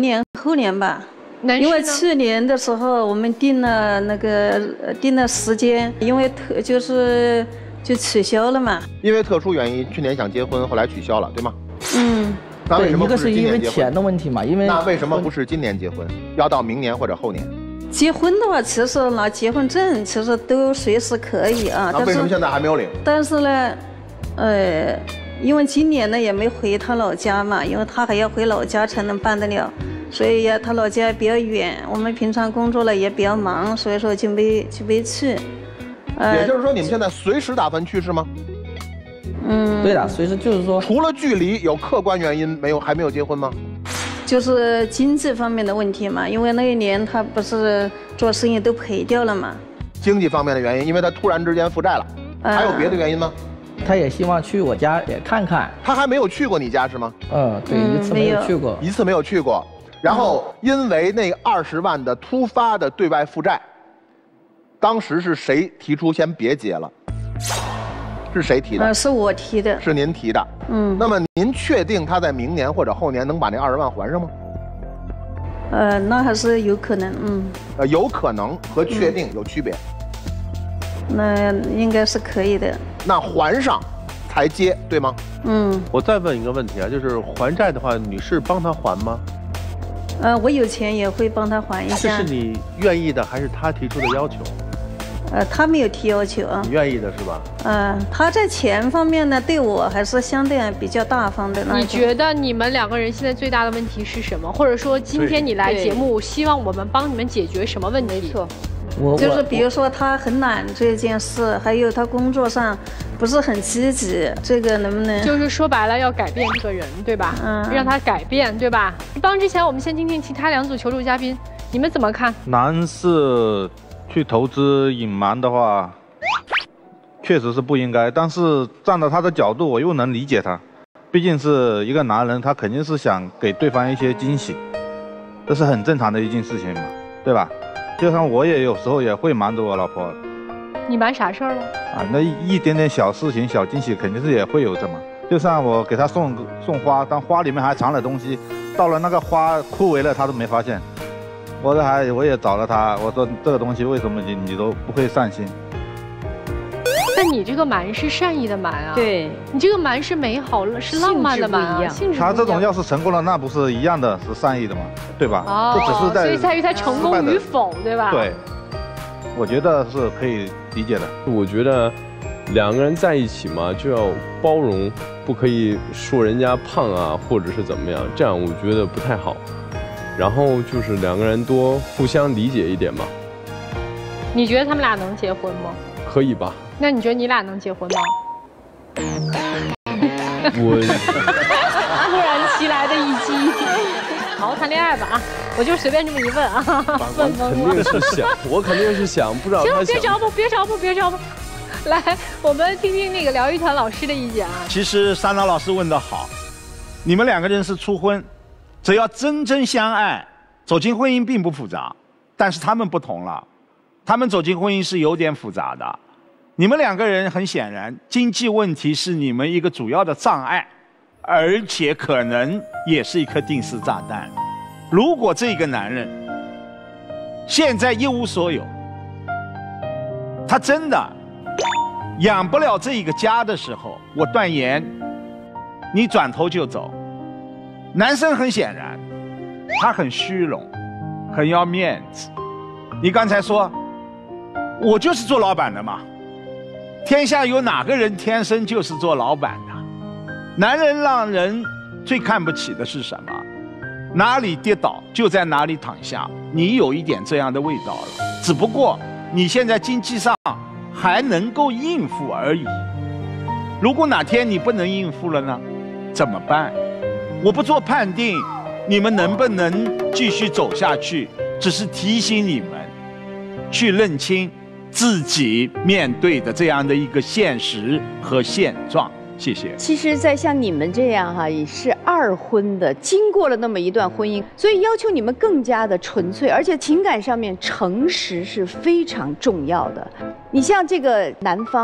后年吧。因为去年的时候我们定了时间，因为就取消了嘛。 因为特殊原因，去年想结婚，后来取消了，对吗？ 那为什么不是今年结婚？一个是因为钱的问题嘛， 那为什么不是今年结婚，要到明年或者后年？ 结婚的话，其实拿结婚证其实都随时可以啊。 那为什么现在还没有领？ 但是呢，因为今年呢也没回他老家嘛，因为他还要回老家才能办得了。所以他老家比较远，我们平常工作了也比较忙，所以说就没去。 也就是说，你们现在随时打算去是吗？ 对的，随时就是说， 除了距离，有客观原因还没有结婚吗？ 就是经济方面的问题嘛，因为那一年他不是做生意都赔掉了嘛。 经济方面的原因，因为他突然之间负债了，还有别的原因吗？ 他也希望去我家也看看。 他还没有去过你家是吗？ 对，一次没有去过， 一次没有去过。然后因为那20万的突发的对外负债，当时是谁提出先别结了？是谁提的？ 是我提的。 是您提的。那么您确定他在明年或者后年能把那20万还上吗？ 那还是有可能。 有可能和确定有区别。 那应该是可以的。 那还上才接，对吗？ 我再问一个问题啊，就是还债的话，女士帮他还吗？ 我有钱也会帮他还一下。 这是你愿意的还是他提出的要求？ 他没有提要求啊。 你愿意的是吧？ 他在钱方面呢，对我还是相对比较大方的那种。 你觉得你们2个人现在最大的问题是什么？或者说今天你来节目，希望我们帮你们解决什么问题？ 没错。就是比如说他很懒这件事，还有他工作上不是很积极，这个能不能？ 就是说白了要改变这个人，对吧？让他改变，对吧？帮之前我们先听听其他2组求助嘉宾，你们怎么看？ 男士去投资隐瞒的话，确实是不应该，但是站在他的角度，我又能理解他，毕竟是一个男人，他肯定是想给对方一些惊喜，这是很正常的一件事情嘛，对吧？就像我也有时候也会瞒着我老婆。 你瞒啥事儿了？ 那一点点小事情、小惊喜肯定是也会有的嘛。就像我给她送花，但花里面还藏了东西，到了那个花枯萎了，她都没发现。我也找了她，我说这个东西为什么你都不会上心？ 但你这个瞒是善意的瞒啊， 对你这个瞒是美好了，是浪漫的瞒啊，性质不一样。 他这种要是成功了，那不是一样的，是善意的嘛，对吧？ 哦， 这只是所以在于他成功与否，对吧？ 对，我觉得是可以理解的。 我觉得2个人在一起嘛，就要包容，不可以说人家胖啊，或者是怎么样，这样我觉得不太好。然后就是2个人多互相理解一点嘛。 你觉得他们俩能结婚吗？ 可以吧？ 那你觉得你俩能结婚吗？ 我突然其来的一击，好好谈恋爱吧啊！我就随便这么一问啊，问懵了。 肯定是想，我肯定是想，不知道他想。 行，别着不。来，我们听听那个疗愈团老师的意见啊。 其实珊娜老师问得好，你们2个人是初婚，只要真正相爱，走进婚姻并不复杂。但是他们不同了，他们走进婚姻是有点复杂的。你们2个人很显然，经济问题是你们一个主要的障碍，而且可能也是一颗定时炸弹。如果这个男人现在一无所有，他真的养不了这一个家的时候，我断言，你转头就走。男生很显然，他很虚荣，很要面子。你刚才说，我就是做老板的嘛。天下有哪个人天生就是做老板的？男人让人最看不起的是什么？哪里跌倒就在哪里躺下。你有一点这样的味道了，只不过你现在经济上还能够应付而已。如果哪天你不能应付了呢？怎么办？我不做判定，你们能不能继续走下去，只是提醒你们去认清自己面对的这样的一个现实和现状。谢谢。 其实，在像你们这样也是2婚的，经过了那么一段婚姻，所以要求你们更加的纯粹，而且情感上面诚实是非常重要的。你像这个男方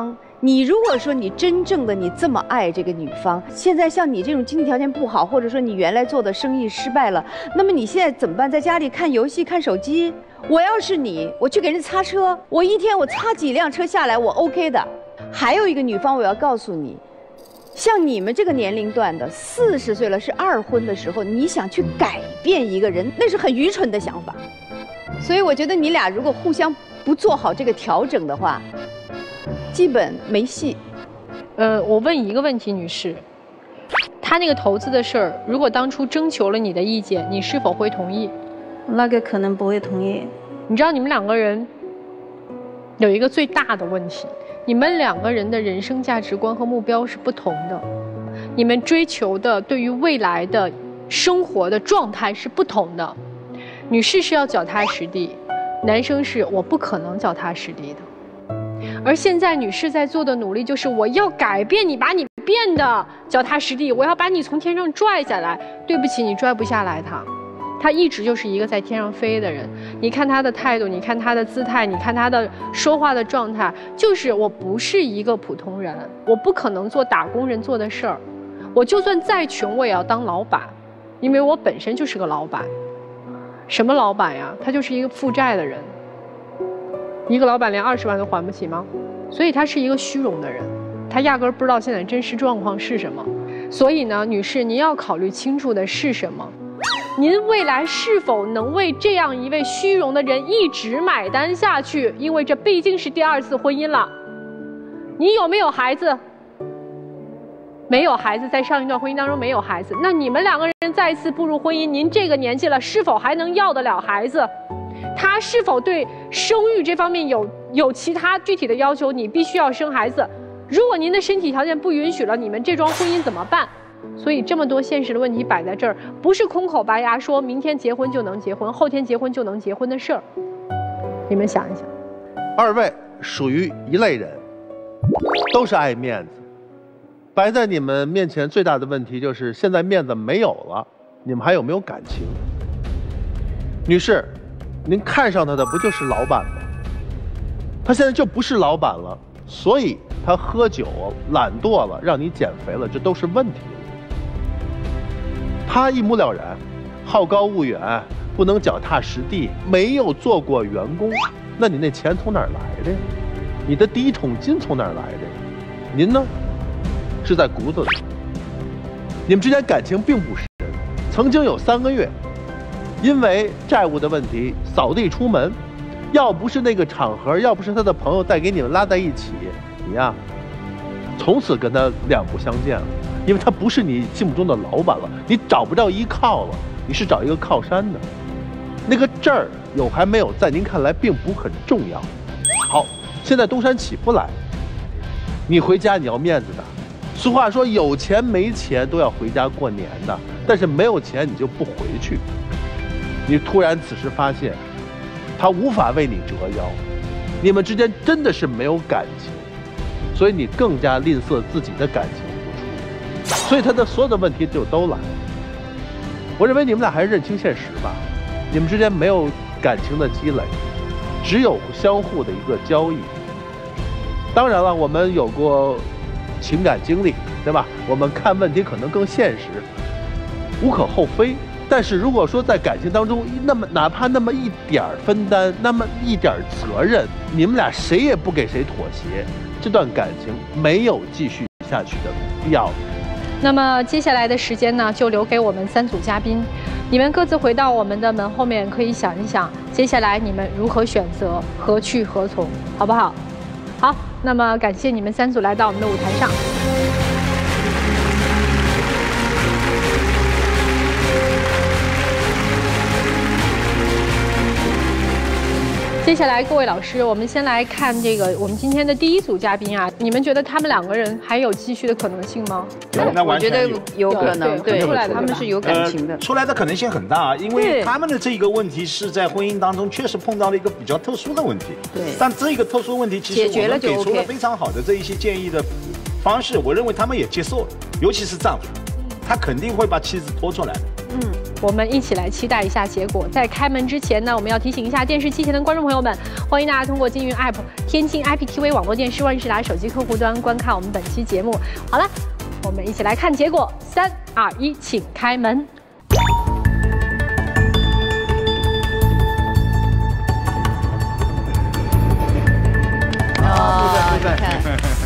你如果说你真正的你这么爱这个女方，现在像你这种经济条件不好，或者说你原来做的生意失败了，那么你现在怎么办？在家里看游戏、看手机？我要是你，我去给人擦车，我一天我擦几辆车下来，我 OK 的。还有一个女方，我要告诉你，像你们这个年龄段的，40岁了是2婚的时候，你想去改变一个人，那是很愚蠢的想法。所以我觉得你俩如果互相不做好这个调整的话，基本没戏。 我问一个问题，女士，他那个投资的事儿，如果当初征求了你的意见，你是否会同意？ 那个可能不会同意。 你知道你们2个人有一个最大的问题，你们2个人的人生价值观和目标是不同的，你们追求的对于未来的生活的状态是不同的。女士是要脚踏实地，男生是我不可能脚踏实地的。而现在女士在做的努力就是我要改变你，把你变得脚踏实地，我要把你从天上拽下来。对不起，你拽不下来他一直就是一个在天上飞的人。你看他的态度，你看他的姿态，你看他的说话的状态，就是我不是一个普通人，我不可能做打工人做的事儿，我就算再穷我也要当老板，因为我本身就是个老板。什么老板呀？他就是一个负债的人。一个老板连20万都还不起吗？所以他是一个虚荣的人，他压根儿不知道现在真实状况是什么。所以呢，女士，您要考虑清楚的是什么？您未来是否能为这样一位虚荣的人一直买单下去？因为这毕竟是第2次婚姻了。你有没有孩子？没有孩子，在上一段婚姻当中没有孩子，那你们2个人再次步入婚姻，您这个年纪了，是否还能要得了孩子？他是否对生育这方面有其他具体的要求？你必须要生孩子。如果您的身体条件不允许了，你们这桩婚姻怎么办？所以这么多现实的问题摆在这儿，不是空口白牙说明天结婚就能结婚，后天结婚就能结婚的事儿。你们想一想 ，2位属于一类人，都是爱面子。摆在你们面前最大的问题就是现在面子没有了，你们还有没有感情？女士，您看上他的不就是老板吗？他现在就不是老板了，所以他喝酒懒惰了，让你减肥了，这都是问题。他一目了然，好高骛远，不能脚踏实地，没有做过员工，那你那钱从哪儿来的呀？你的第一桶金从哪儿来的呀？您呢，是在骨子里。你们之间感情并不深，曾经有3个月，因为债务的问题扫地出门，要不是那个场合，要不是他的朋友再给你们拉在一起，你呀，从此跟他两不相见了，因为他不是你心目中的老板了，你找不着依靠了，你是找一个靠山的。那个证儿有还没有，在您看来并不很重要。好，现在东山起不来，你回家你要面子的。俗话说，有钱没钱都要回家过年的，但是没有钱你就不回去。你突然此时发现，他无法为你折腰，你们之间真的是没有感情，所以你更加吝啬自己的感情付出，所以他的所有的问题就都来了。我认为你们俩还是认清现实吧，你们之间没有感情的积累，只有相互的一个交易。当然了，我们有过情感经历，对吧？我们看问题可能更现实，无可厚非。但是如果说在感情当中，哪怕那么一点分担，那么一点责任，你们俩谁也不给谁妥协，这段感情没有继续下去的必要。 那么接下来的时间呢，就留给我们3组嘉宾，你们各自回到我们的门后面，可以想一想，接下来你们如何选择，何去何从，好不好？好，那么感谢你们3组来到我们的舞台上。接下来，各位老师，我们先来看这个我们今天的第1组嘉宾啊，你们觉得他们2个人还有继续的可能性吗？ 那完全有可能，对， 出来的他们是有感情的， 出来的可能性很大，因为他们的这个问题是在婚姻当中确实碰到了一个比较特殊的问题。对，但这个特殊问题其实我们给出了非常好的这一些建议的方式，我认为他们也接受了，尤其是丈夫，他肯定会把妻子拖出来的。 我们一起来期待一下结果。在开门之前呢，我们要提醒一下电视机前的观众朋友们，欢迎大家通过金云 App、天津 IPTV 网络电视、万事达手机客户端观看我们本期节目。好了，我们一起来看结果，3、2、1，请开门。 哦，你看。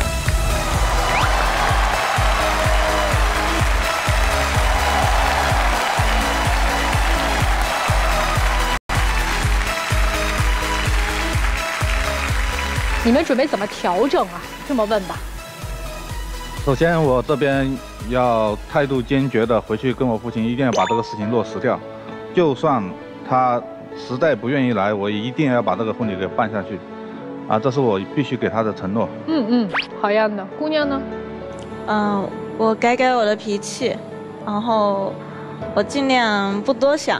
你们准备怎么调整啊？这么问吧。 首先，我这边要态度坚决的回去跟我父亲，一定要把这个事情落实掉。就算他实在不愿意来，我也一定要把这个婚礼给办下去。啊，这是我必须给他的承诺。 好样的。姑娘呢？ 我改改我的脾气，然后我尽量不多想，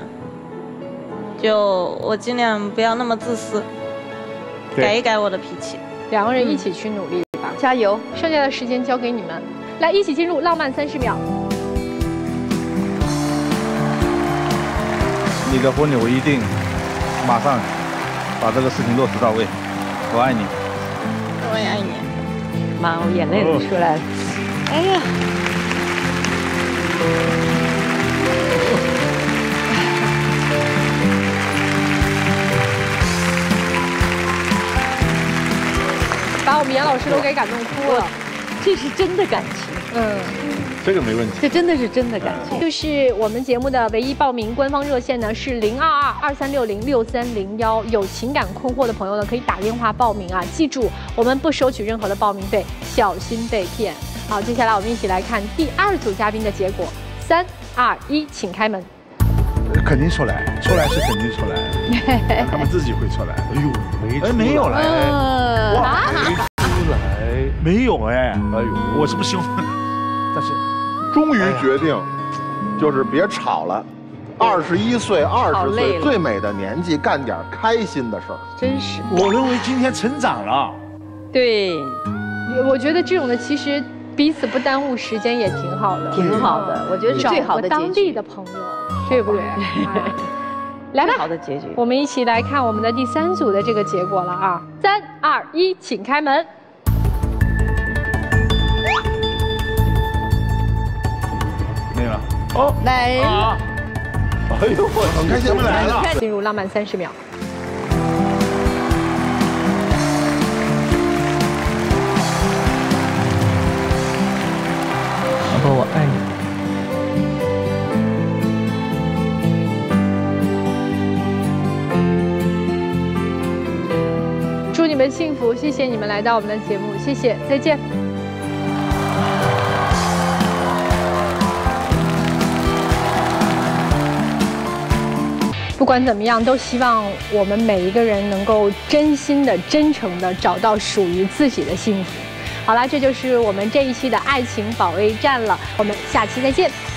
我尽量不要那么自私。改一改我的脾气 ，2个人一起去努力吧， 加油！ 剩下的时间交给你们，来一起进入浪漫30秒。 你的婚礼我一定马上把这个事情落实到位，我爱你， 我也爱你。 妈，我眼泪都出来了。哎呀！ 把我们严老师都给感动哭了， 这是真的感情。 这个没问题， 这真的是真的感情。 就是我们节目的唯一报名官方热线呢是022-2360-6301，有情感困惑的朋友呢可以打电话报名啊，记住我们不收取任何的报名费，小心被骗。好，接下来我们一起来看第2组嘉宾的结果，3、2、1，请开门。 肯定出来是肯定出来，他们自己会出来。哎呦，没有来，哇，没出来，没有哎，哎呦，我是不是凶？但是终于决定，就是别吵了。21岁、20岁最美的年纪，干点开心的事儿。 真是， 我认为今天成长了。 对， 我觉得这种的其实彼此不耽误时间也挺好的， 挺好的。我觉得是最好的结局。 当地的朋友。对不对？来吧， 好的结局。 我们一起来看我们的第3组的这个结果了啊！3、2、1，请开门。 没了。哦， 来。 哎呦，我很开心，我们来了。 进入浪漫30秒。 老婆，我爱你。 祝你们幸福，谢谢你们来到我们的节目，谢谢，再见。不管怎么样，都希望我们每一个人能够真心的、真诚的找到属于自己的幸福。好啦，这就是我们这一期的爱情保卫战了，我们下期再见。